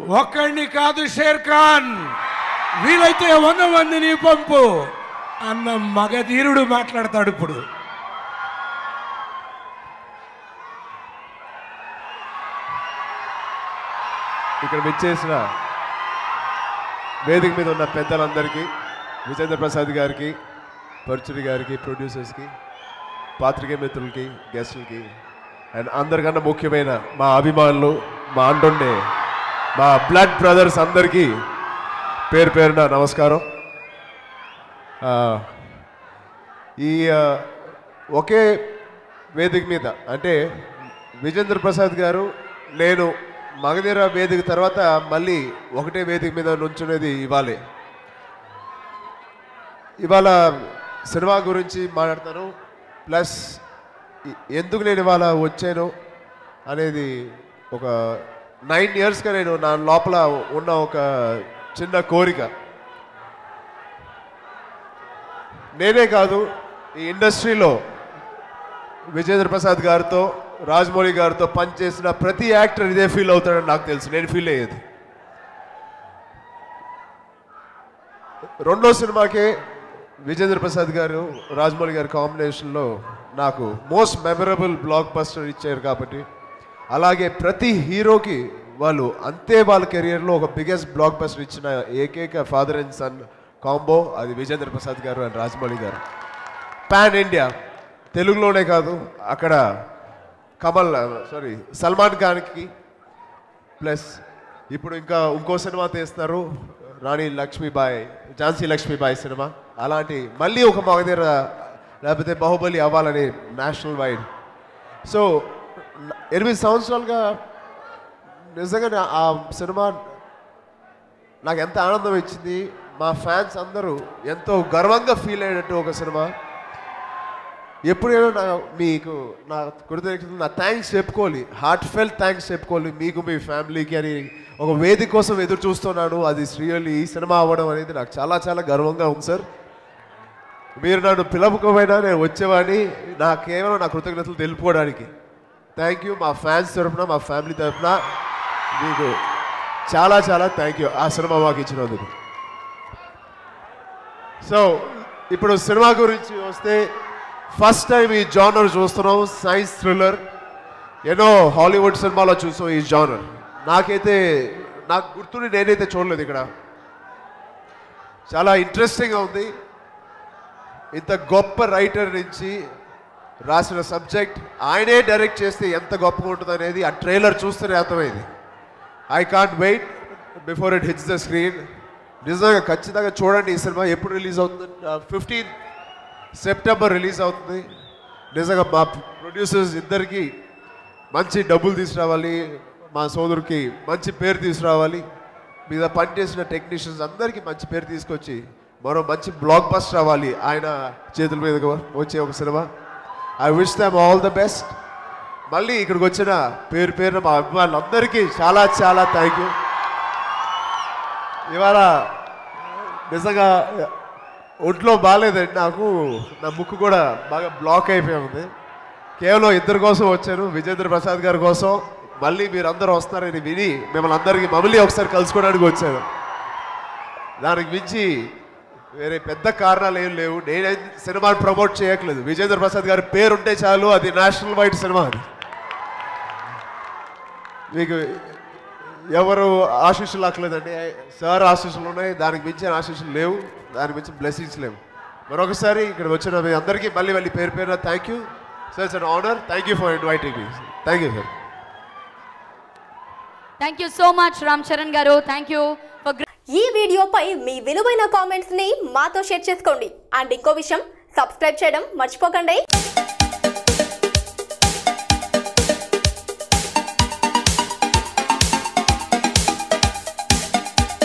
ఒక్కడిని కాదు షేర్ ఖాన్, వీలైతే 100 మందిని పంపు అన్న మగధీరుడు మాట్లాడతాడు ఇప్పుడు. ఇక్కడ విచ్చేసిన వేదిక మీద ఉన్న పెద్దలందరికీ, విజేంద్ర ప్రసాద్ గారికి, పరుచుడి గారికి, ప్రొడ్యూసర్స్కి, పాత్రికేయ మిత్రులకి, గెస్టులకి, అండ్ అందరికన్నా ముఖ్యమైన మా అభిమానులు, మా అంటుండే మా బ్లడ్ బ్రదర్స్ అందరికీ పేరు పేరున నమస్కారం. ఈ ఒకే వేదిక మీద అంటే విజేంద్ర ప్రసాద్ గారు, నేను మగధీర వేదిక తర్వాత మళ్ళీ ఒకటే వేదిక మీద నుంచునేది ఇవాళ సినిమా గురించి మాట్లాడతాను. ప్లస్ ఎందుకు నేను ఇవాళ వచ్చాను అనేది ఒక 9 ఇయర్స్గా నేను నా లోపల ఉన్న ఒక చిన్న కోరిక. నేనే కాదు, ఈ ఇండస్ట్రీలో విజేంద్ర ప్రసాద్ గారితో, రాజమౌళి గారితో పనిచేసిన ప్రతి యాక్టర్ ఇదే ఫీల్ అవుతాడని నాకు తెలుసు. నేను ఫీల్ అయ్యేది. రెండో సినిమాకే విజేంద్ర ప్రసాద్ గారు, రాజమౌళి గారి కాంబినేషన్లో నాకు మోస్ట్ మెమరబుల్ బ్లాక్ బస్టర్ ఇచ్చారు కాబట్టి, అలాగే ప్రతి హీరోకి వాళ్ళు అంతే వాళ్ళ కెరియర్లో ఒక బిగ్గెస్ట్ బ్లాక్ బస్టర్ ఇచ్చిన ఏకైక ఫాదర్ అండ్ సన్ కాంబో అది విజేంద్ర ప్రసాద్ గారు అండ్ రాజమౌళి గారు. పాన్ ఇండియా, తెలుగులోనే కాదు, అక్కడ సల్మాన్ ఖాన్కి, ప్లస్ ఇప్పుడు ఇంకో సినిమా తీస్తున్నారు, రాణి లక్ష్మీబాయి, ఝాన్సీ లక్ష్మీబాయి సినిమా. అలాంటి మళ్ళీ ఒక మగధీర లేకపోతే బాహుబలి అవ్వాలని నేషనల్ వైడ్. సో 8 సంవత్సరాలుగా నిజంగా ఆ సినిమా నాకు ఎంత ఆనందం ఇచ్చింది. మా ఫ్యాన్స్ అందరూ ఎంతో గర్వంగా ఫీల్ అయ్యేటట్టు ఒక సినిమా. ఎప్పుడైనా మీకు నా కృతజ్ఞతలు, నా థ్యాంక్స్ చెప్పుకోవాలి, హార్ట్ ఫెల్ థ్యాంక్స్ చెప్పుకోవాలి మీకు, మీ ఫ్యామిలీకి అని ఒక వేదిక కోసం ఎదురు చూస్తున్నాను. అది రియల్లీ ఈ సినిమా అవ్వడం అనేది నాకు చాలా చాలా గర్వంగా ఉంది సార్. మీరు నన్ను పిలవకపోయినా నేను వచ్చేవాడిని, నా కేవలం నా కృతజ్ఞతలు తెలుపుకోవడానికి. థ్యాంక్ యూ మా ఫ్యాన్స్ తరఫున, మా ఫ్యామిలీ తరఫున మీకు చాలా చాలా థ్యాంక్ యూ ఆ సినిమా మాకు ఇచ్చినందుకు. సో ఇప్పుడు సినిమా గురించి వస్తే, ఫస్ట్ టైం ఈ జానర్ చూస్తున్నాం, సైన్స్ థ్రిల్లర్. ఎన్నో హాలీవుడ్ సినిమాలో చూసాం ఈ జానర్. నాకు గుర్తుండి నేనైతే చూడలేదు. ఇక్కడ చాలా ఇంట్రెస్టింగ్గా ఉంది. ఇంత గొప్ప రైటర్ నుంచి రాసిన సబ్జెక్ట్ ఆయనే డైరెక్ట్ చేస్తే ఎంత గొప్పగా ఉంటుంది అనేది ఆ ట్రైలర్ చూస్తేనే అర్థమైంది. I can't wait before it hits the screen. నిజంగా ఖచ్చితంగా చూడండి. ఈ సినిమా ఎప్పుడు రిలీజ్ అవుతుంది? 15 సెప్టెంబర్ రిలీజ్ అవుతుంది. నిజంగా మా ప్రొడ్యూసర్స్ ఇద్దరికి మంచి డబ్బులు తీసుకురావాలి, మా సోదరుకి మంచి పేరు తీసుకురావాలి, మీద పనిచేసిన టెక్నీషియన్స్ అందరికీ మంచి పేరు తీసుకొచ్చి మరో మంచి బ్లాక్ బస్టర్ అవ్వాలి ఆయన చేతుల మీదగా వచ్చే ఒక cinema. I wish them all the best. మళ్ళీ ఇక్కడికి వచ్చిన పేరున మా అభిమానులందరికీ చాలా చాలా థ్యాంక్ యూ. ఇవాళ నిజంగా ఒంట్లో బాగాలేదండి నాకు, నా ముక్కు కూడా బాగా బ్లాక్ అయిపోయి ఉంది. కేవలం ఇద్దరి కోసం వచ్చాను, విజేంద్ర ప్రసాద్ గారి కోసం. మళ్ళీ మీరు అందరూ వస్తారని విని మమ్మల్ని ఒకసారి కలుసుకోవడానికి వచ్చాను. దానికి మించి వేరే పెద్ద కారణాలు ఏం లేవు. నేనే సినిమాని ప్రమోట్ చేయట్లేదు. విజేంద్ర ప్రసాద్ గారి పేరు ఉంటే చాలు, అది నేషనల్ వైడ్ సినిమా. అది మీకు ఎవరు ఆశీస్సులు అక్కర్లేదండి, సార్ ఆశీస్సులు ఉన్నాయి. దానికి మించిన ఆశీస్సులు లేవు, దానికి మించిన బ్లెస్సింగ్స్ లేవు. మరొకసారి ఇక్కడ వచ్చిన మీ అందరికీ మళ్ళీ పేరున thank you sir. It's an honour. Thank you for inviting me. Thank you sir. Thank you so much Ram Charan garu. Thank you for. ఈ వీడియోపై మీ విలువైన కామెంట్స్ ని మాతో షేర్ చేసుకోండి. అండ్ ఇంకో విషయం, సబ్స్క్రైబ్ చేయడం మర్చిపోకండి.